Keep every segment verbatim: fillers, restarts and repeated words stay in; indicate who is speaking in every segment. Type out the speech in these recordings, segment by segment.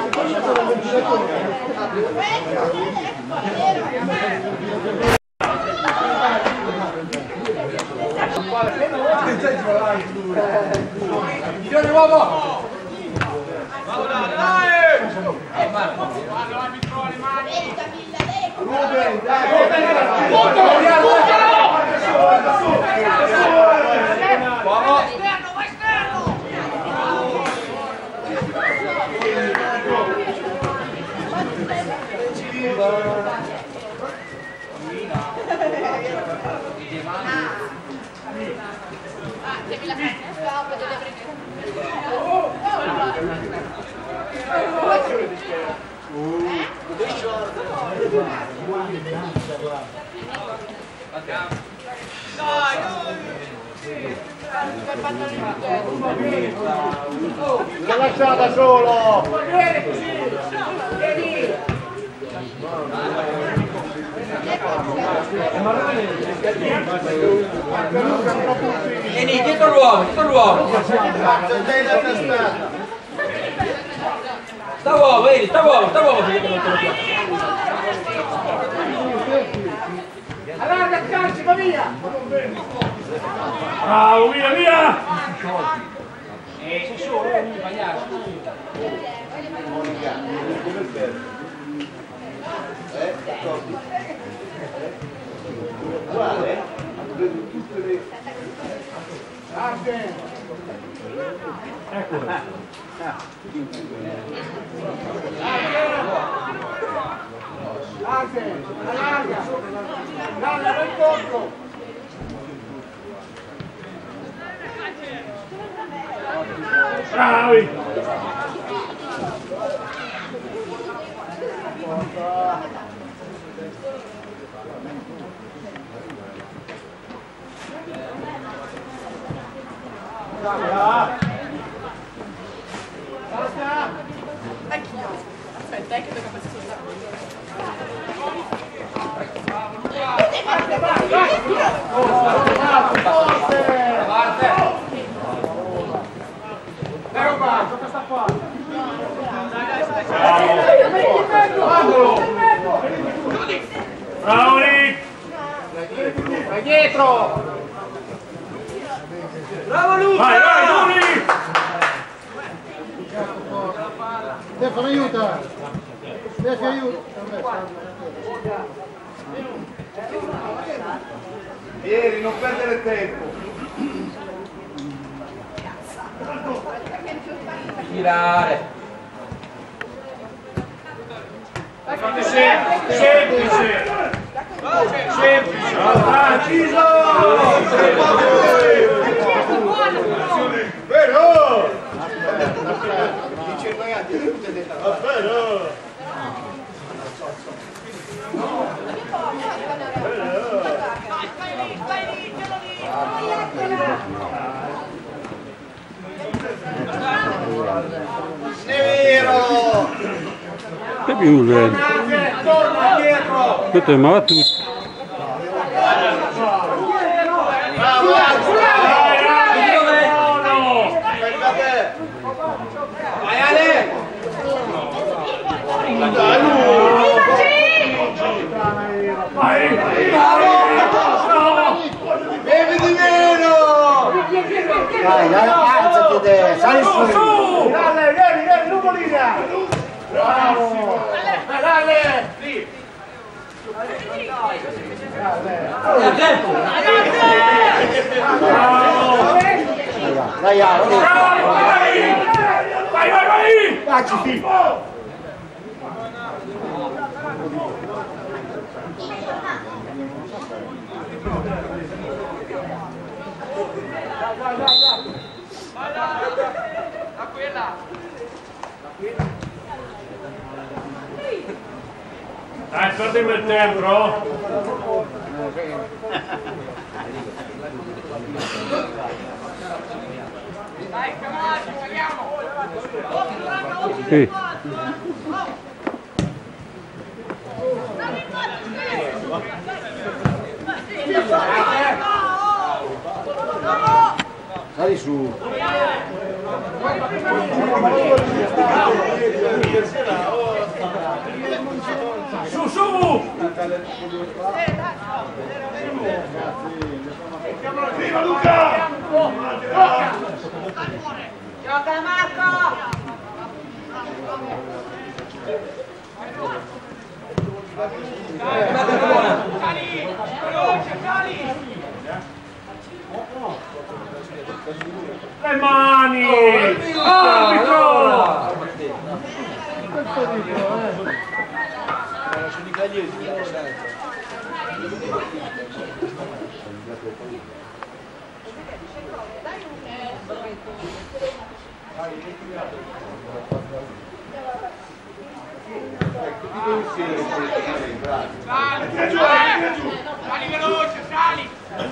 Speaker 1: Milione uomo!
Speaker 2: Devi la scapa delle
Speaker 3: l'ho lasciata solo!
Speaker 1: Vieni così! Vieni!
Speaker 4: Vieni, dietro l'uomo, dietro l'uomo! Sta uomo, vedi, sta uomo, sta uomo!
Speaker 1: Allarga il calcio, va via!
Speaker 3: Bravo, via, via!
Speaker 1: Eh, sei solo, non mi sbagliare.
Speaker 3: Guarda, vedo tutte le... Eccolo.
Speaker 1: Arte, allarga! Dalla, vai incontro!
Speaker 3: Bravi!
Speaker 1: Basta!
Speaker 2: Anch'io. Aspetta, è che devo passare sul
Speaker 3: Bravo Rick!
Speaker 1: Vai dietro! Bravo Luca!
Speaker 3: Vai, vai, Rick!
Speaker 5: Stefano aiuta! Stefano aiuta!
Speaker 3: Ieri, non perdere tempo!
Speaker 4: Girare!
Speaker 3: Fate semplice! Semplice! Semplice! Preciso! Vero! Vero!
Speaker 1: Nero!
Speaker 6: Che più bello.
Speaker 1: Torna dietro!
Speaker 6: Questo è ma tu.
Speaker 1: Bravo! Vai Ale! Bevi di meno!
Speaker 5: Dai, dai, alzati te, sali su!
Speaker 1: Dale, vieni, vieni, Nuvolina! Bravo! Dale! Lì!
Speaker 4: È tempo!
Speaker 5: Dai, alzati!
Speaker 3: Vai, vai, vai!
Speaker 5: Facci sì!
Speaker 1: Dai, dai, dai! Da quella!
Speaker 3: Dai, perdimi il tempo!
Speaker 1: Dai, Camaggio, saliamo!
Speaker 6: Sì.
Speaker 5: Sali su!
Speaker 3: Su, su! Viva Luca!
Speaker 2: Gioca Marco!
Speaker 3: Le mani! Arbitro!
Speaker 2: Sali veloce, sali!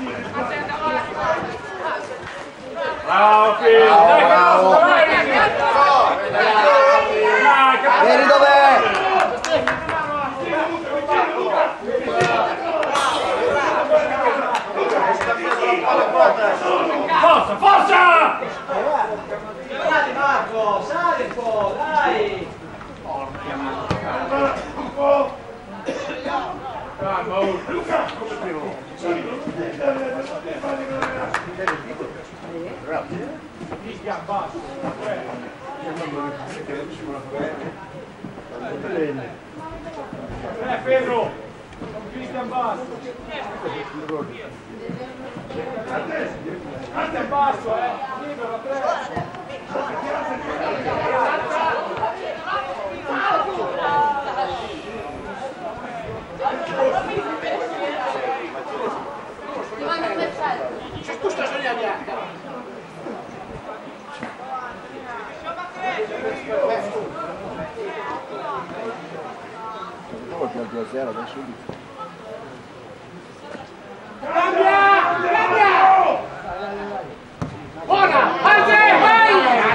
Speaker 3: Bravo, Phil!
Speaker 5: Bravo,
Speaker 3: Dai,
Speaker 5: bravo. Vieni dov'è?
Speaker 3: Forza, forza!
Speaker 4: Dai Marco, sali un po', dai!
Speaker 3: Eh, Pedro! Cristian Basso! Cristian Basso, eh! Libero, a tre!
Speaker 1: Ci spusta sulla bianca. Cambia! Cambia! Buona! Alze, vai!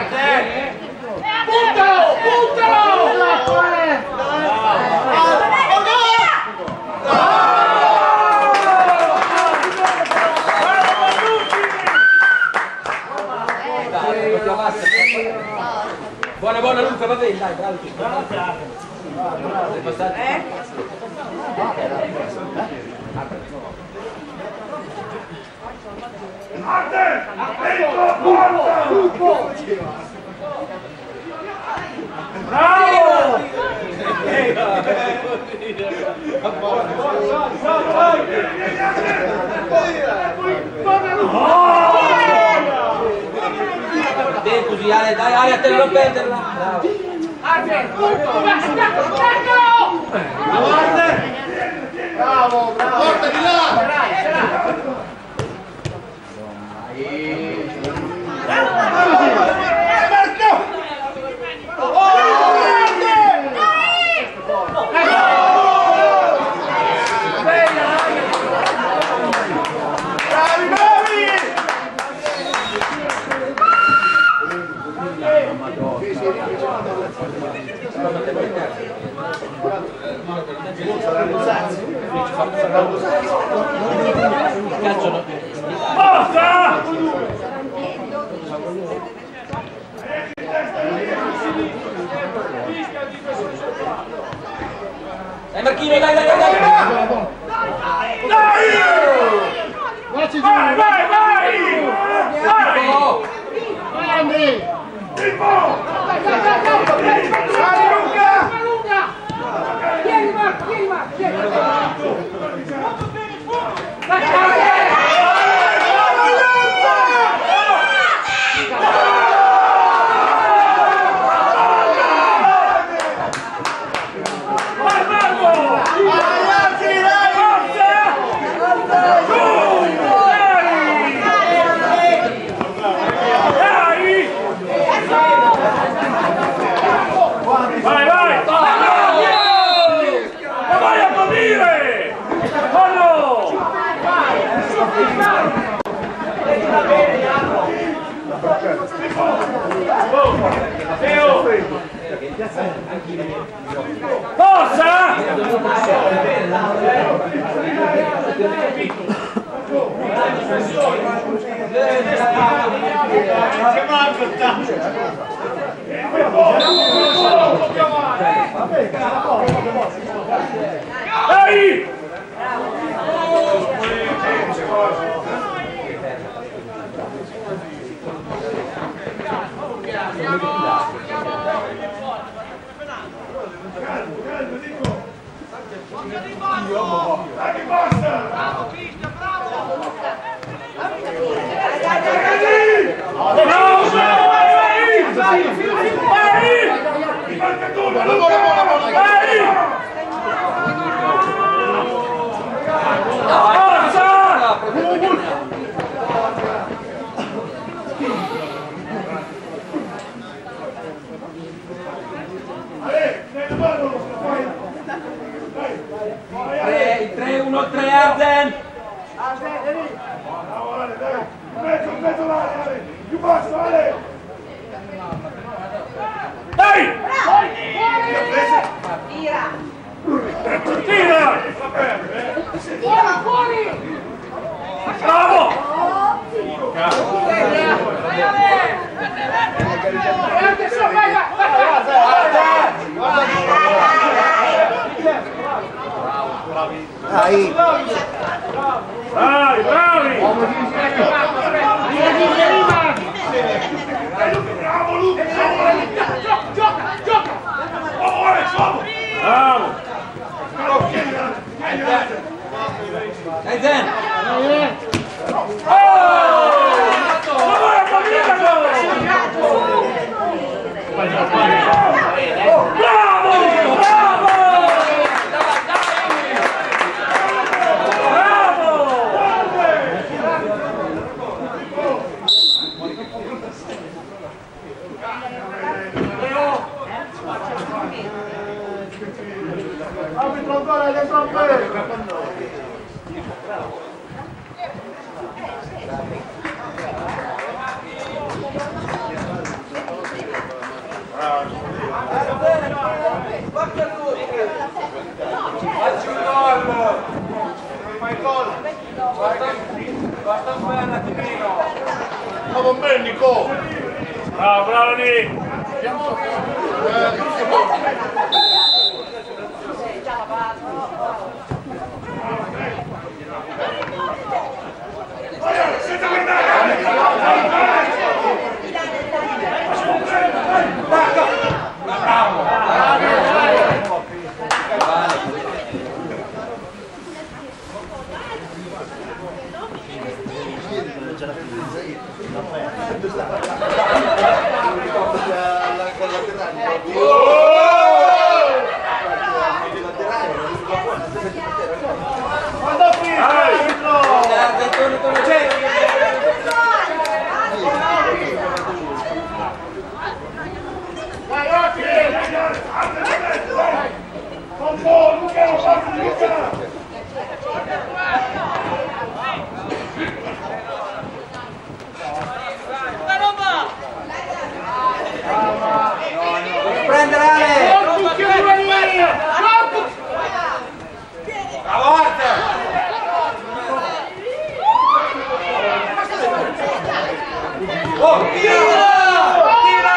Speaker 1: Puntalo! Puntalo!
Speaker 4: Buona, buona Luca, va bene, dai, bravo.
Speaker 3: Arte! Dentro, porta! Bravo!
Speaker 4: Dai così, Ale, dai, Ale, a te non perderla. Bravo.
Speaker 1: Arte! Bravo, bravo! Porta di là!
Speaker 3: Forza!
Speaker 4: Dai Marchino, dai, dai, dai, dai!
Speaker 3: Dai! Vai, vai, vai! Vai!
Speaker 4: Oh!
Speaker 1: Andri!
Speaker 3: Vivo!
Speaker 1: Dai, Luca! Vieni Marco, vieni Marco!
Speaker 3: Vai, vai! Ma vai a morire! Oh no! Forza! Che manca! Dai!
Speaker 4: tre uno tre Arden!
Speaker 1: Mezzo, mezzo l'area, Ale! Più basso, Ale!
Speaker 3: Dai!
Speaker 2: Tira!
Speaker 3: Tira!
Speaker 2: Tira fuori!
Speaker 3: Bravo!
Speaker 5: Dai!
Speaker 3: Bravi, bravi!
Speaker 1: Bravo, Luca! Gioca, gioca! Oh, Ale, solo!
Speaker 3: Bravo!
Speaker 4: Dai Zen!
Speaker 1: Arbitro ancora, dentro a me!
Speaker 4: Facci un gol! Fai il gol! Basta un bel attimino!
Speaker 1: Bravo bene, Nico!
Speaker 3: Bravo, bravo lì!
Speaker 4: Prendere Ale! Bravo Arden! Oh, tira! Tira!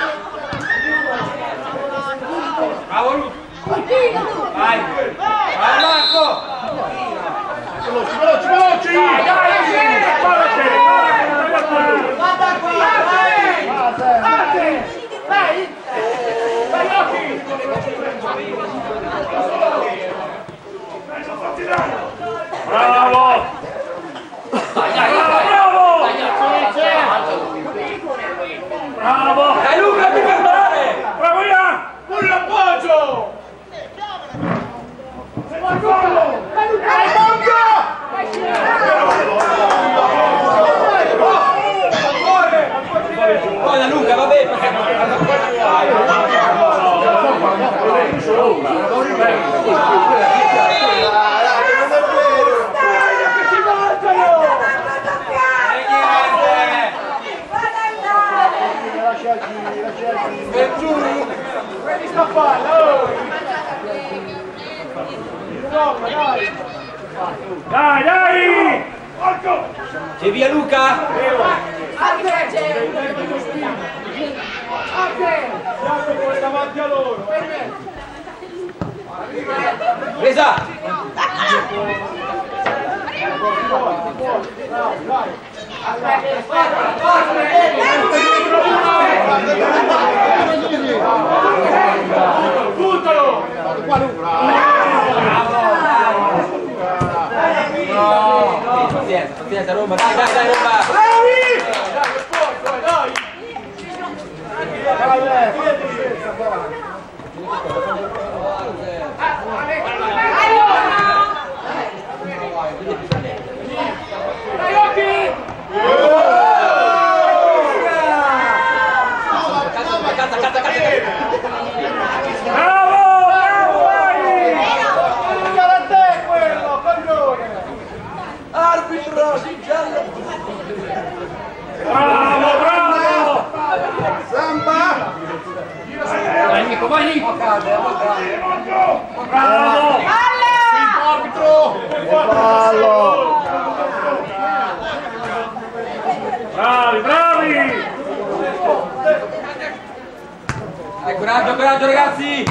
Speaker 4: Bravo Luca! Vai! Vai Marco!
Speaker 1: Veloci, veloci, veloci!
Speaker 3: Dai, dai!
Speaker 2: Guarda qui! Dai! Dai!
Speaker 3: Bravo! Bravo! Bravo!
Speaker 4: Dai Luca, ti fermare!
Speaker 3: Bravo Ian!
Speaker 1: Pure l'appoggio! Segue il collo! Dai, Monca!
Speaker 4: Poi da Luca, vabbè,
Speaker 1: Prendi sta palla, oh!
Speaker 3: Dai, dai!
Speaker 1: Marco!
Speaker 4: c'è via Luca!
Speaker 1: Davanti a loro!
Speaker 7: Presa!
Speaker 1: Buttalo!
Speaker 7: Pazienza, pazienza Roma, dai, dai, dai Roma!
Speaker 1: Dai occhi!
Speaker 7: Cazza, cazza, cazza!
Speaker 3: Bravo! Bravo! Vai!
Speaker 1: Guarda a te quello, coglione!
Speaker 7: Arbitro, si giallo!
Speaker 3: Bravo! Bravo!
Speaker 5: Samba!
Speaker 3: Vai Nico, vai Nico! Bravo!
Speaker 1: Arbitro!
Speaker 5: Fallo!
Speaker 3: Bravi, bravi!
Speaker 7: Dai, coraggio, coraggio ragazzi!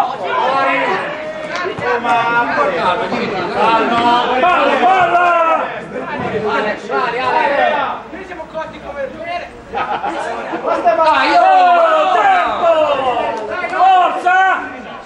Speaker 3: Calma! Palla, palla!
Speaker 1: Noi siamo cotti come il
Speaker 3: Dai, oh, tempo! Forza!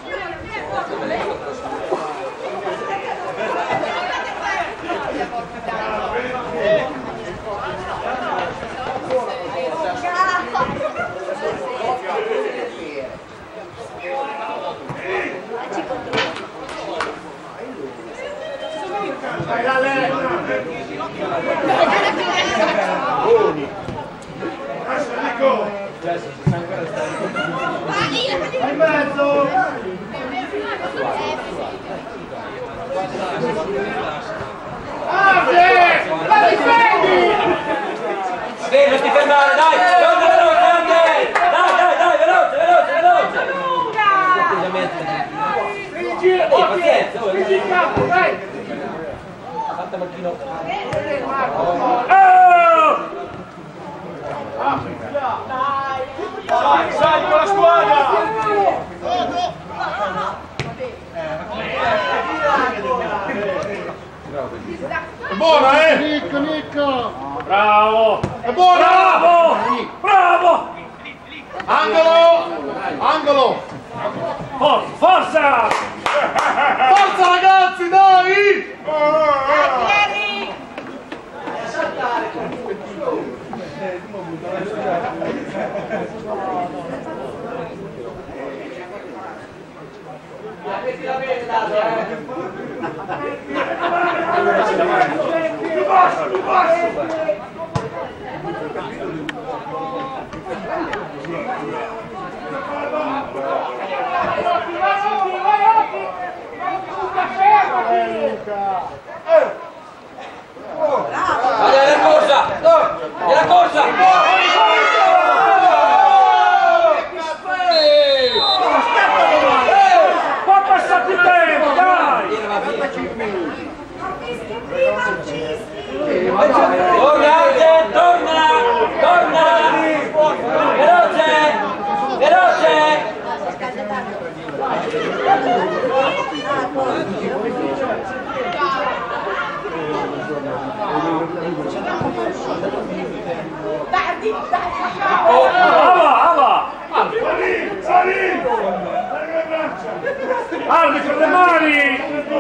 Speaker 1: in mezzo! Arte! La difendi!
Speaker 7: Sì, non ti fermare, dai! Veloce, veloce, Arte! Dai, dai, dai, veloce, veloce, veloce! Atteggiamento.
Speaker 1: Prendi giro!
Speaker 7: Sì, pazienza, oh,
Speaker 1: Prendi il campo, dai!
Speaker 7: Fatta Marchino.
Speaker 3: Oh!
Speaker 1: Vai, sali con la squadra! È buona, eh!
Speaker 5: Nico, Nico!
Speaker 3: Bravo!
Speaker 1: È buona!
Speaker 3: Bravo! Bravo!
Speaker 1: Angolo! Angolo!
Speaker 3: Forza! Forza!
Speaker 1: Forza ragazzi, dai!
Speaker 3: Più basso, più basso!
Speaker 7: Vai, alla corsa! No! Alla corsa!
Speaker 3: Fa passare più tempo, dai!
Speaker 7: Torna, Arte, torna! Torna! Veloce! Veloce!
Speaker 3: Oh, ava, ava! Salì, salì! Arbitro, le mani!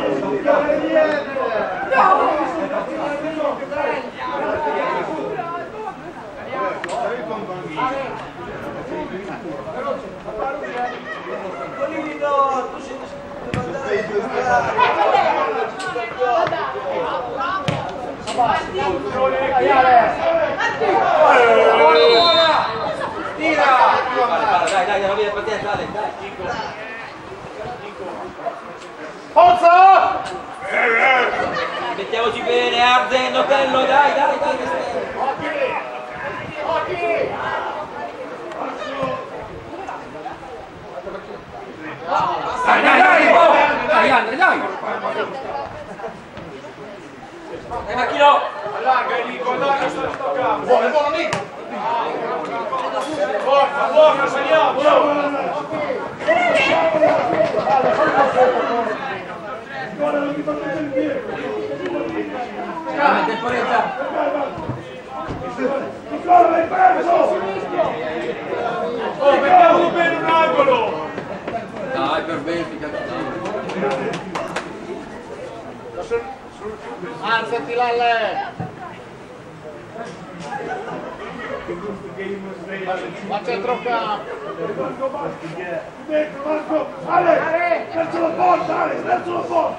Speaker 7: Tira! Dai, dai, dai, pazienza, dai, dai.
Speaker 1: Forza!
Speaker 7: Mettiamoci bene, Arden, Notello, dai, dai, dai.
Speaker 3: Dai, dai, dai! Dai, Andre, dai!
Speaker 7: Dai, Marchino!
Speaker 1: Allarga Nico, allarga sto campo! Buono, buono Nico! Forza, forza, saliamo!
Speaker 7: Calma, temporeggia.
Speaker 1: Nicola, l'hai preso! Oh, mettiamo bene un angolo!
Speaker 7: Dai, per verifica.
Speaker 4: Alzati Lalle! Ma c'è troppa...
Speaker 1: Dentro, Marco! Ale! Verso la porta, Ale! Verso la porta!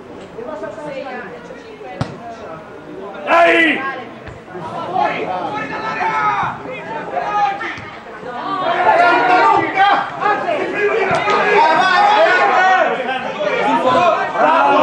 Speaker 1: Dai! Fuori! Fuori dall'area! Santa Luca! Anzi! Vai, vai! Bravo!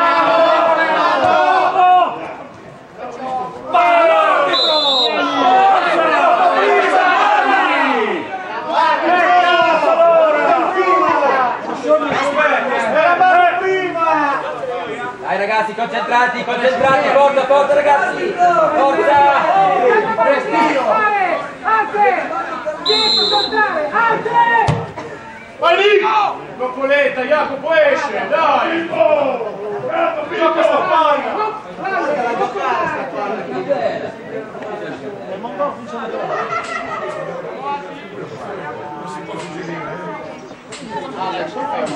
Speaker 7: Dai ragazzi, concentrati, concentrati, forza, forza ragazzi! Forza! Respiro!
Speaker 1: Ante! Dietro saltare! Ante! Vai lì! Coccoletta, Jacopo esce, dai! Oh! Gioca sta palla! Non si può suggerire, Alex,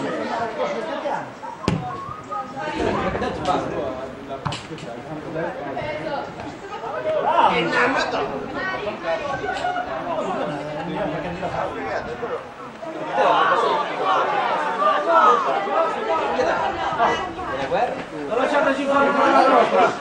Speaker 7: Non lasciateci fare la nostra!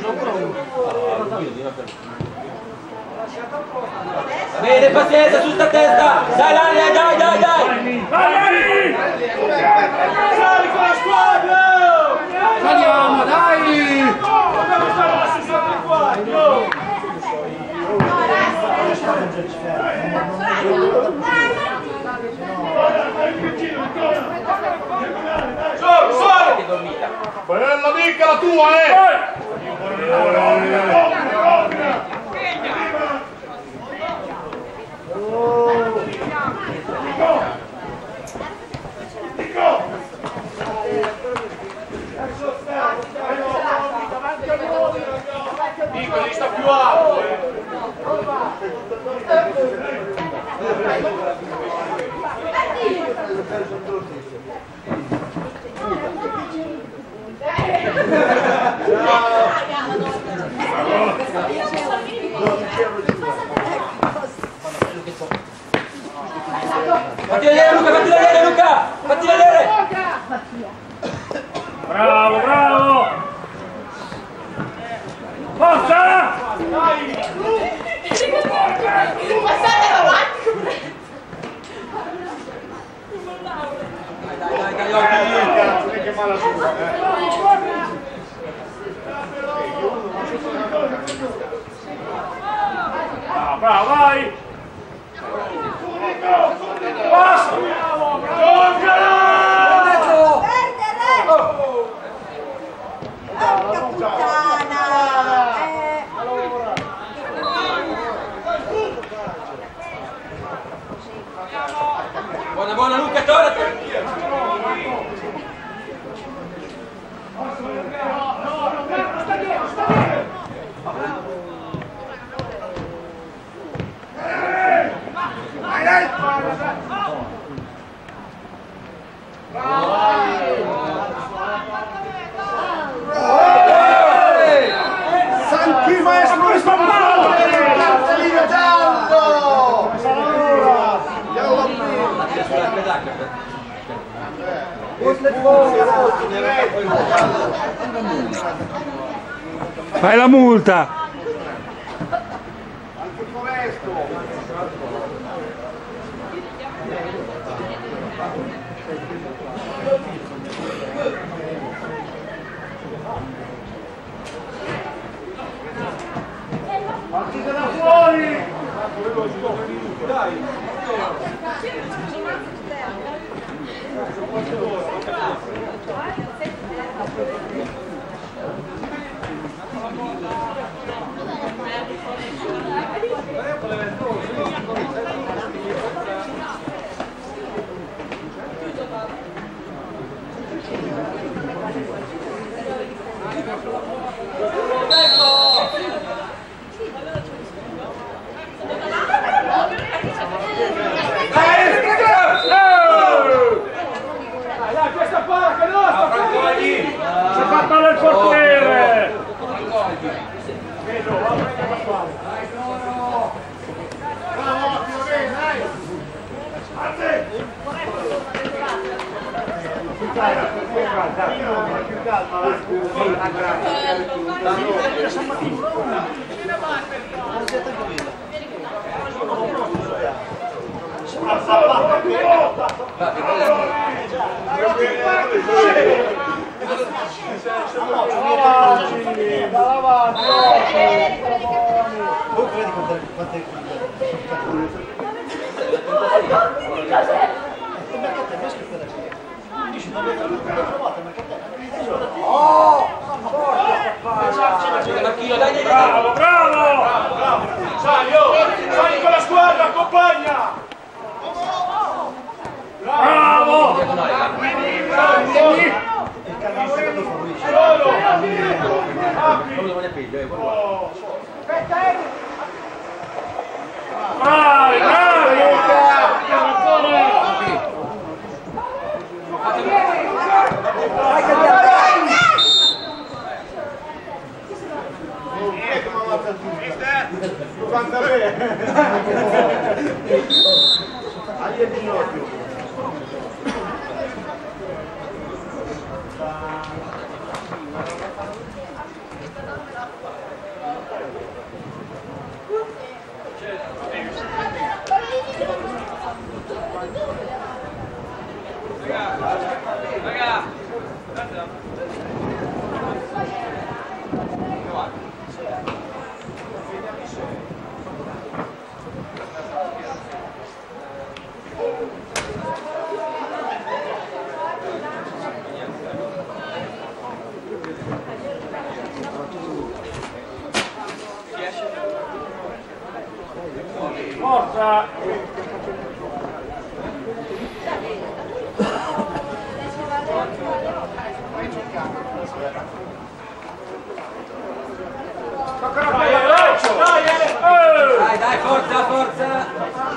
Speaker 7: Bene, pazienza, su sta testa! Dai, dai, dai, dai, dai!
Speaker 1: Dai! Sali con la squadra!
Speaker 4: Andiamo, dai!
Speaker 1: Dobbiamo stare alla sessione qua! Solo, solo! Bella mica la tua, eh! Dico, devi sta più alto, eh!
Speaker 7: Fatti vedere Luca, fatti vedere Luca! Fatti vedere!
Speaker 3: Bravo, bravo! Forza!
Speaker 2: Passate avanti!
Speaker 7: Dai, dai, dai, dai, occhi!
Speaker 4: Che mala sua, eh!
Speaker 3: Ah, bravo, vai! Basta! Giocala!
Speaker 8: Porca puttana!
Speaker 7: Buona, buona Luca, torna!
Speaker 4: Santi maestro di spampato! Cazzolino giallo!
Speaker 6: Fai la multa!
Speaker 4: Anche Foresto!
Speaker 1: Partite da fuori! Dai!
Speaker 3: Bravo, bravo!
Speaker 1: Sali, oh! Sali con la squadra, accompagna!
Speaker 3: Bravo! Bravi, bravi!
Speaker 4: Guarda bene! Agli il ginocchio!
Speaker 3: Forza!
Speaker 7: Dai, dai, forza, forza!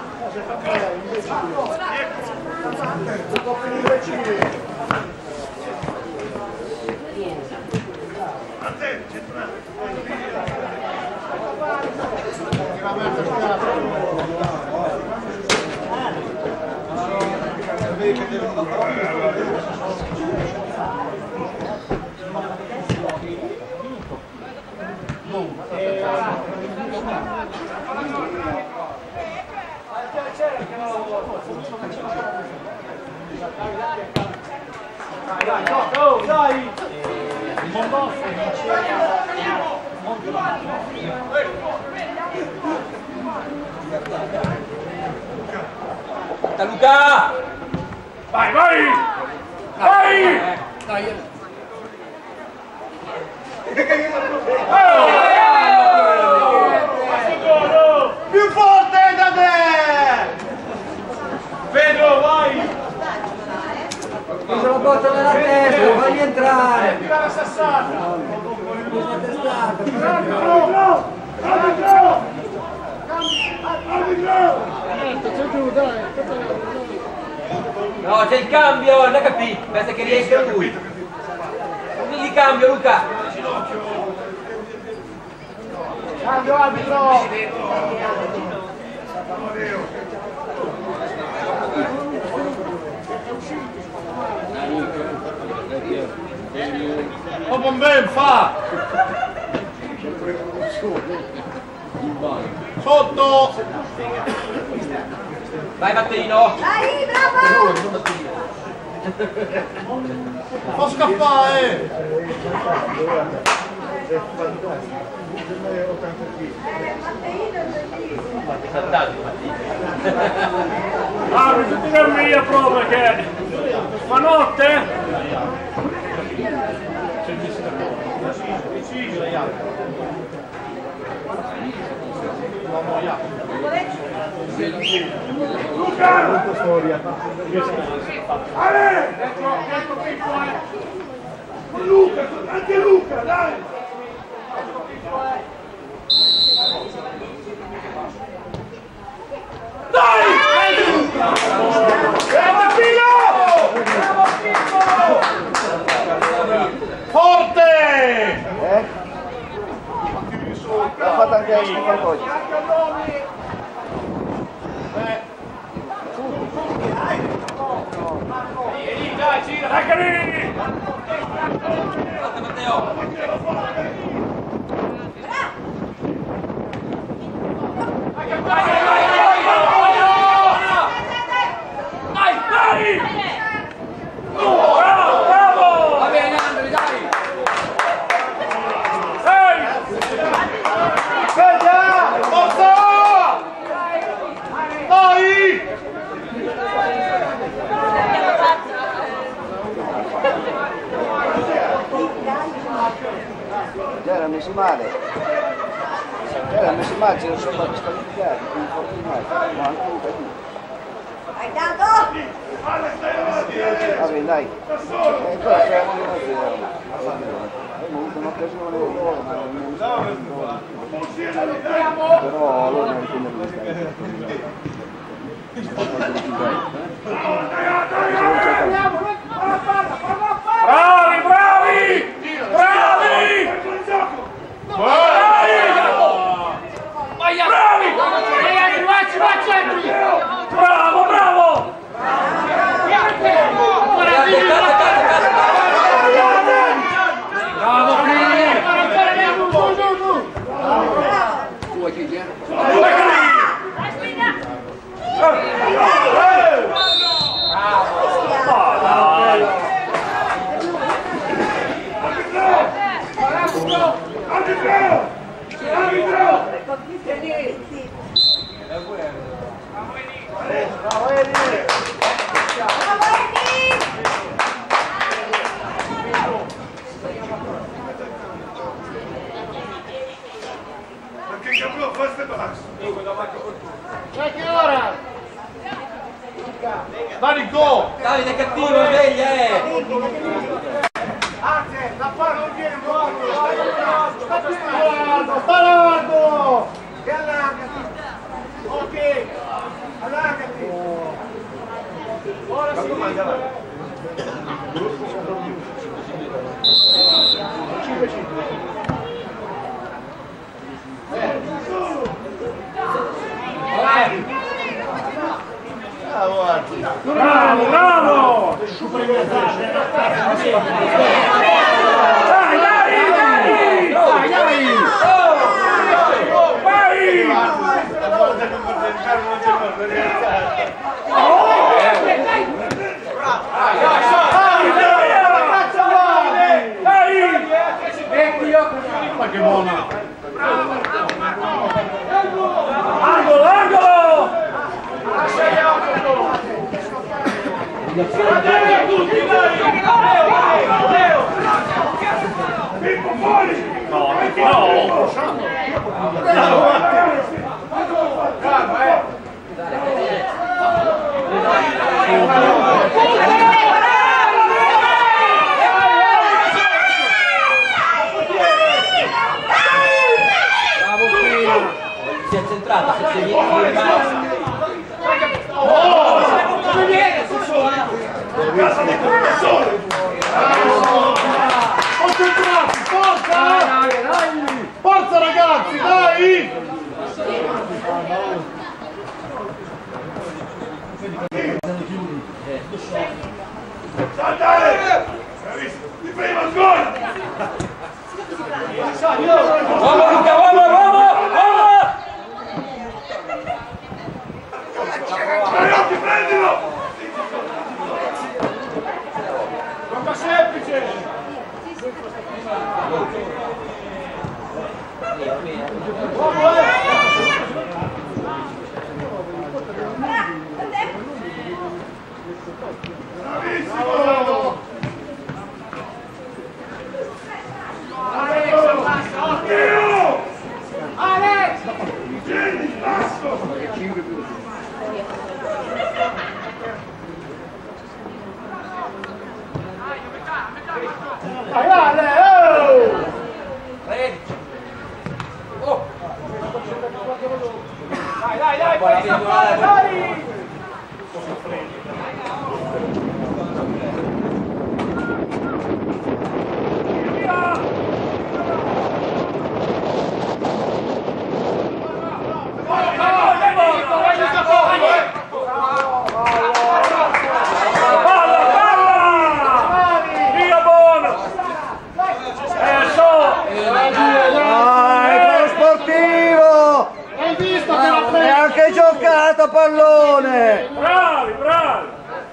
Speaker 1: Dai, go, dai!
Speaker 7: Da Luca!
Speaker 3: Vai, vai! Vai!
Speaker 1: Più forte da te! Pedro, vai!
Speaker 5: Usa la botta nella testa, fagli entrare!
Speaker 1: Tira la sassata!
Speaker 3: Arbitro! Arbitro! Arbitro!
Speaker 7: No, c'è il cambio, non hai capito? Pensa che riesca lui. Non gli cambio, Luca!
Speaker 1: Cambio arbitro! Oh, ben fa! Sotto!
Speaker 7: Vai Matteino!
Speaker 8: Dai, bravo!
Speaker 1: Può scappare!
Speaker 3: Arbitro, tirami via proprio che... Ma notte? Luca! Ale! Luca, anche Luca, dai! Dai! Grande Pino! Forte!
Speaker 5: Eh? Ha fatto anche la schifo oggi.
Speaker 3: Dai, Cani!
Speaker 5: C'era messi male, c'era messi male, c'era solo per squalificare, più infortunati, ma anche un capito.
Speaker 8: Hai dato?
Speaker 5: Vabbè dai, e poi siamo di zero. Abbiamo avuto un'occasione loro, ma non però allora non riprende più.
Speaker 3: Bravi, bravi! Bravi! Bravi! Bravo, bravo! Bravo,
Speaker 4: Dai, go!
Speaker 7: Davide è cattivo, sveglia, eh!
Speaker 1: Anzi, la palla non viene fuori! Sta largo! E allargati! Ok! Allargati! Ora si mangia!
Speaker 3: Bravo, bravo! Dai, dai, dai! Dai, dai! Vai!
Speaker 1: Ma che buona!
Speaker 3: Angolo, angolo!
Speaker 1: Pippo fuori!
Speaker 3: No, perché no?
Speaker 1: Calma, eh!
Speaker 7: Si è centrato, se si viene
Speaker 1: Concentrati, forza! Forza ragazzi, dai!
Speaker 3: Saltare! Di prima ancora!
Speaker 7: Uomo Luca, uomo, uomo, uomo!
Speaker 3: Maiotti, prendilo!
Speaker 1: Gioca semplice!
Speaker 3: Bravissimo!
Speaker 1: Alex!
Speaker 3: Vieni, basso!
Speaker 1: Dai, Ale! Oh! Dai, dai, dai, puoi scappare, dai!
Speaker 3: Palla, palla! Via buono!
Speaker 5: sto pallone!
Speaker 3: Bravi, bravi!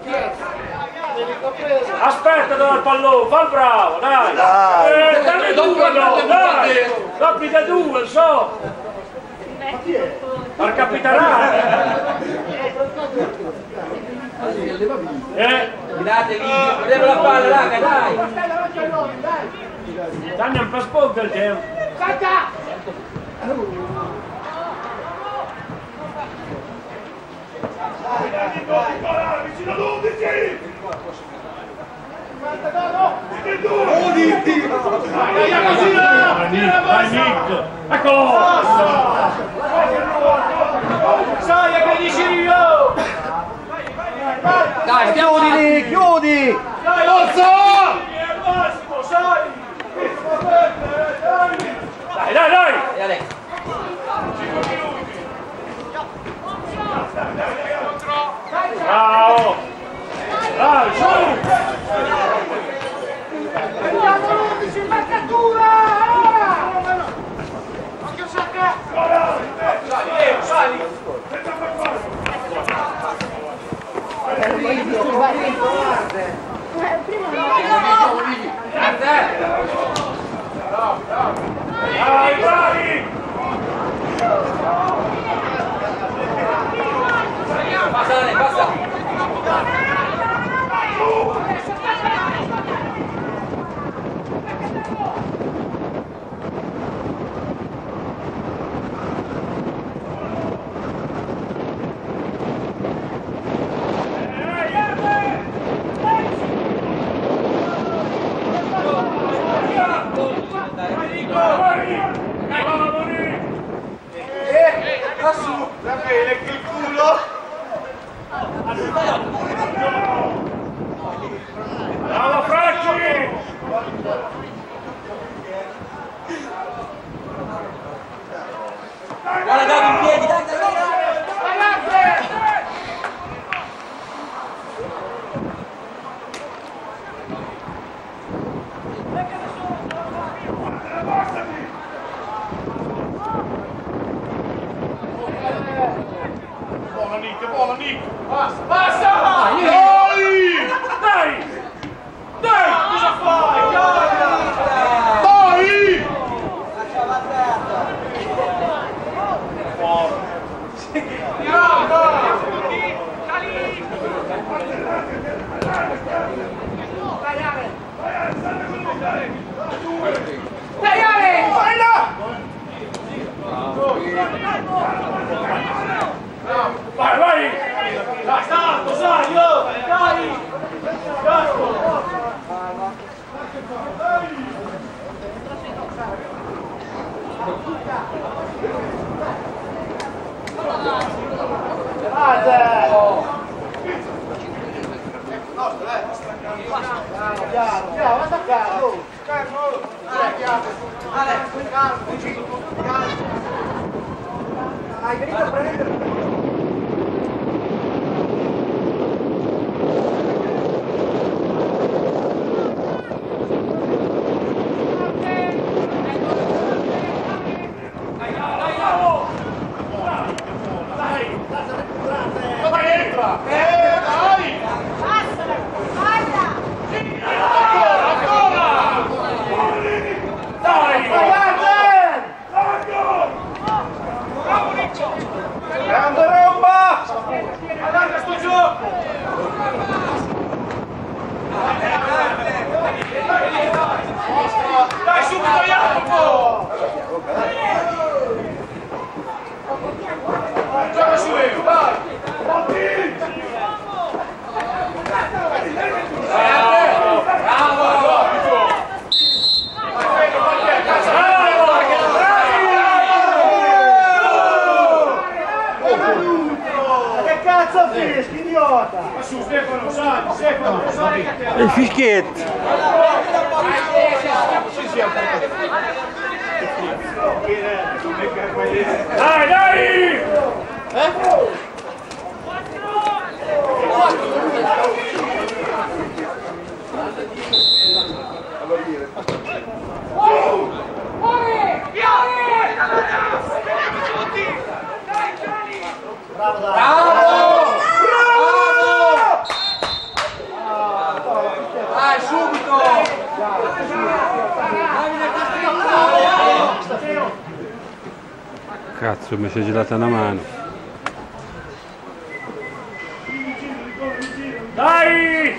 Speaker 3: Aspetta dove il pallone, fa il bravo, dai!
Speaker 5: Dai.
Speaker 3: Eh, dammi due, no, dai! Doppi da due, so! Per capitanare! Eh!
Speaker 7: Guardate lì, vedete la palla, raga, dai!
Speaker 3: Danni un po' spoglio il tempo!
Speaker 1: Vicino all'undici!
Speaker 3: Vai Nick! Eccolo!
Speaker 1: Sai che dici io!
Speaker 7: Dai, stiamo
Speaker 5: Chiudi lì, chiudi!
Speaker 1: Dai, Orso! Al massimo, sai!
Speaker 3: Dai, dai, dai!
Speaker 7: E Alex.
Speaker 3: Bravo! Dai, su!
Speaker 1: Andiamo l'undici in marcatura! Occhio sacca! Sali, Leo, sali!
Speaker 3: Dai, bravi!
Speaker 7: Passa, Alex, passa!
Speaker 1: Lassù, Raffaele, che il culo!
Speaker 3: Bravo Franci!
Speaker 7: Guarda, dai, in piedi, dai, dai, dai!
Speaker 1: Buono Nick, buono Nick! Basta, basta!
Speaker 3: Dai! Dai! Dai!
Speaker 1: Cosa fai? Dai! Dai! Dai, Ale! Vai là!
Speaker 3: Vai, vai!
Speaker 1: Dai, salto, sai, oh! Dai! Cazzo! Piano, piano, va staccato! Calmo! Ale, calmo, calmo! Hai venito a prendere! Grande romba! Guarda sto gioco! Dai subito Jacopo! Gioca su Leo, dai! Bravo! Bravo! Che cazzo fischi, idiota! Ma su Stefano, sali, Stefano, sali!
Speaker 6: Il fischietto.
Speaker 3: Dai, dai!
Speaker 1: Eh? Bravo, dai!
Speaker 7: dai, subito!
Speaker 6: Cazzo, mi si è girata una mano.
Speaker 3: Dai!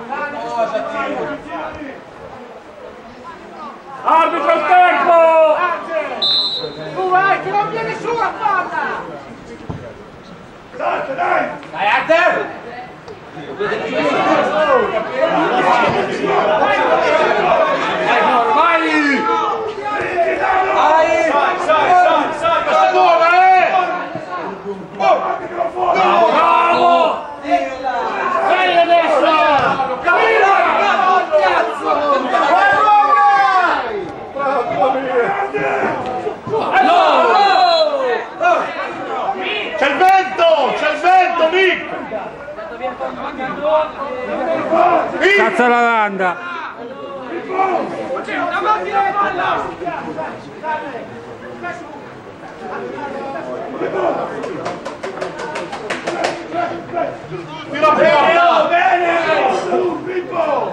Speaker 3: Arbitro il tempo!
Speaker 1: Tu vai, che non viene su la palla! Dai, dai!
Speaker 7: Dai, Arter!
Speaker 3: Vai!
Speaker 7: Vai!
Speaker 4: Sai, sai, sai, questa buona, eh!
Speaker 3: Bravo! Vai adesso!
Speaker 4: C'è il vento! C'è il vento, Nick!
Speaker 6: Cazzo la lavanda!
Speaker 4: Tira porta! Bene! Pippo!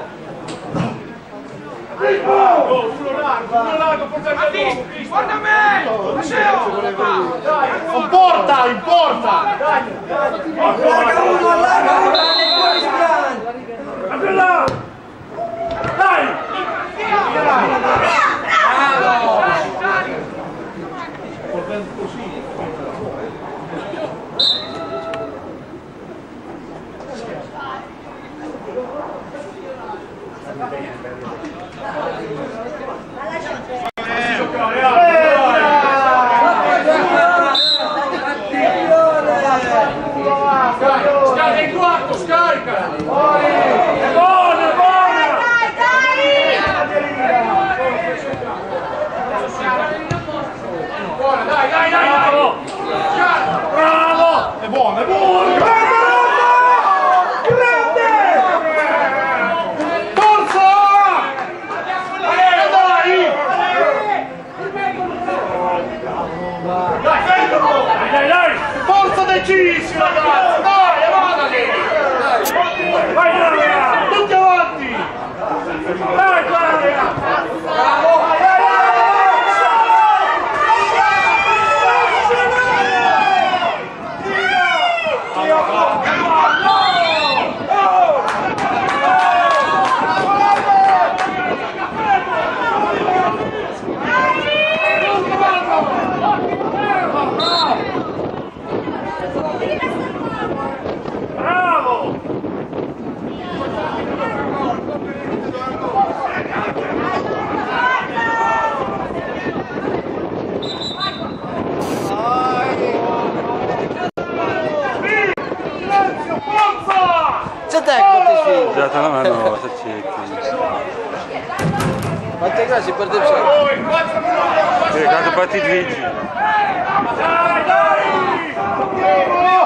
Speaker 4: Pippo! Uno largo, uno largo, forza il guarda me! In porta, in porta!
Speaker 3: Là! Dai!
Speaker 4: Scarica il quarto, scarica!
Speaker 3: Buona, buona!
Speaker 4: Buona, dai, dai, dai!
Speaker 3: Bravo! Bravo!
Speaker 4: È buona, è buona! Grande! Forza! Eh, dai! Dai,
Speaker 3: Dai, dai!
Speaker 4: forza decisima, ragazzi! Dai, avanti!
Speaker 3: Vai, Claudia!
Speaker 4: Tutti avanti!
Speaker 3: Dai, Claudia!
Speaker 4: Bravo!
Speaker 3: Bravo!
Speaker 4: Silenzio, forza!
Speaker 5: C'è te, quanti figli?
Speaker 6: Girata la mano, saccetti.
Speaker 5: Quante cose si perde il
Speaker 4: Poi, quattro, quattro,
Speaker 6: Sì, quattro partiti vinci.
Speaker 3: Dai, dai!